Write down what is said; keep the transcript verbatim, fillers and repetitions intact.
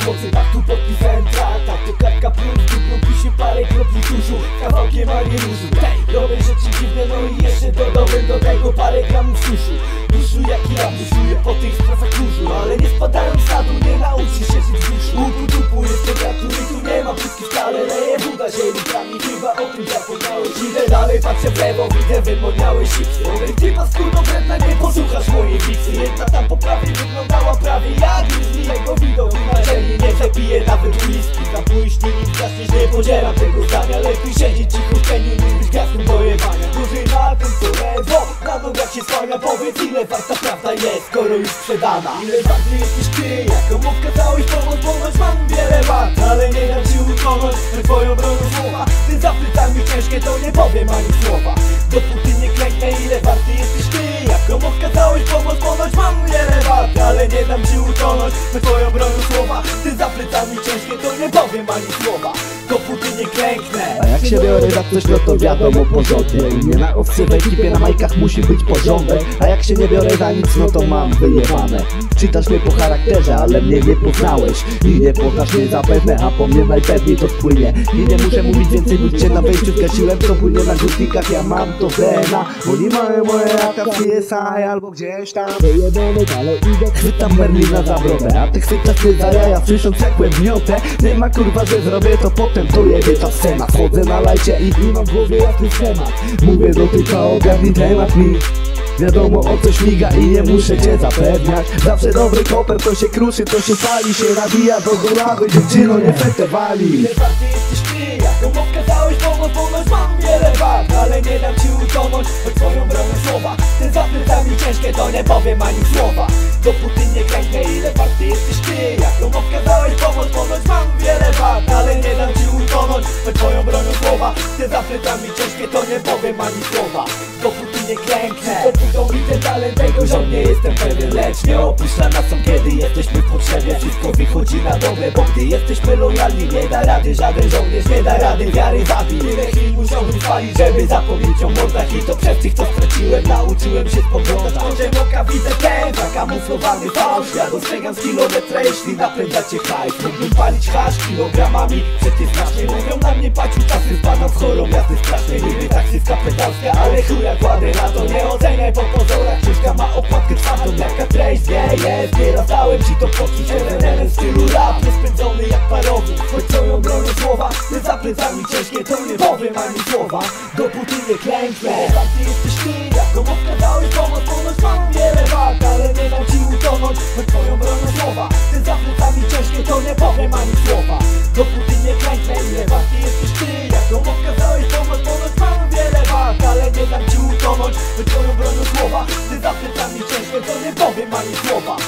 pomocy, tak tu podpisałem traktat. To kartka plus, drugą pisie parę kropli tuszu, kawałkiem a nie różu. Robię rzeczy dziwne, no i jeszcze dodałem do tego parę gramów suszu. Duszu jak ja buszuję po tych sprawach kurzu, ale nie spadałem z sadu, nie nauczy się żyć w duszu. Upu dupu jestem ja, który tu nie ma wszystkich wcale. Leję woda zielitrami, chyba o tym zapomniałeś. Idę dalej, patrzę w lewo, widzę wymoniałe sipsy. Ej ty paskudno wredna, nie posłuchasz mojej wicy. Jedna tam po prawej wyglądała prawie jak z jego widok. Naczelnie nie zapiję nawet whisky. Za pójść nim zaczniesz, nie podzielam tego zdania. Lepiej siedzieć cicho w cieniu niż być gwiazdą dojebania. Dłużej na tym co lewo, na nogach się słania. Powiedz ile warta prawda jest, skoro już sprzedana. Ile warty jesteś ty, jaką okazałeś pomoc. Ponoć mam wiele wart, ale nie dam ci utonąć na twoją bronią słowa. Ty zapytaj mi ciężkie, to nie powiem ani słowa. Dopóty nie klęknę, ile warty jesteś ty, jaką okazałeś pomoc. Ponoć mam wiele wart, ale nie dam ci utonąć na twoją bronią słowa. Ty zapytaj mi ciężkie, to nie powiem ani słowa. Dopóty nie klęknę. A jak się biorę za coś, no to wiadomo porządnie. Nie na owcy w ekipie, na majkach musi być porządek. A jak się nie biorę za nic, no to mam wyjebane. Czytasz mnie po charakterze, ale mnie nie poznałeś i nie poznasz mnie zapewne, a po mnie najpewniej to wpłynie. I nie muszę mówić więcej, bo cię na wejściu zgasiłem, co płynie na górnikach. Ja mam to D N A, oni mają moje lata w C S I albo gdzieś tam wyjebane, ale idę. Chwytam Merlina za brodę, a ty chwytasz mnie za jaja, słysząc jak łebniotę. Nie ma kurwa, że zrobię to potem, to jebie ta scena. Wchodzę na lajcie i mam w głowie jasny schemat. Mówię do tyka, ogarnij temat mi. Wiadomo o co śmiga i nie muszę cię zapewniać. Zawsze dobry koper, to się kruszy, to się pali, się nabija do gulawy, dziewczyno nie fetę wali. Ile warty jesteś ty, jaką okazałeś pomoc. Ponoć mam wiele wart, ale nie dam ci utonąć pod twoją bronią słowa. Ty zapytaj mi ciężkie, to nie powiem ani słowa. Dopóty nie klęknę, ile warty jesteś ty, jaką okazałeś pomoc. Ponoć mam wiele wart, ale nie dam ci utonąć pod twoją bronią słowa. Ty zapytaj mi ciężkie, to nie powiem ani słowa. Dopóty nie klęknę. Dopótą widzę talent tego, że nie jestem pewien, lecz nie opuszcza nas są, kiedy jesteśmy w potrzebie. Wszystko wychodzi na dobre, bo gdy jesteśmy lojalni, nie da rady żaden żołnierz, nie da rady wiary wabi. Ile chwil musiał wypalić, żeby zapomnieć o mordach. I to przez tych, co straciłem, nauczyłem się spoglądać. Kątem oka widzę ten zakamuflowany fałsz. Ja dostrzegam z kilometra, jeśli napędzacie hajs. Mógłbym palić hasz kilogramami, przecież znacznie mówią na mnie paciu. Czasy wpadam w chorą jazdy strasznej, niby taksystka pedalska, ale chuja kładę na to, nie oceniaj po pozorach. Książka ma okładkę czwartą, jaka treść nie jest. Nie rozdałem ci to poczuć, element w stylu rap, niespędzony jak parowóz. Choć swoją bronią słowa, ty za plecami ciężkie, to nie powiem ani słowa. Dopóty nie klęknę. Warty jesteś ty, jaką okazałeś pomoc. Ponoć mam wiele wart, ale nie dam ci utonąć choć twoją bronią słowa. Ty za plecami ciężkie, to nie powiem ani słowa. Dopóty nie klęknę. Ile warty jesteś ty, jaką okazałeś pomoc. Ponoć mam wiele wart, ale nie dam ci utonąć choć twoją bronią słowa. Ty za plecami ciężkie, to nie powiem ani słowa.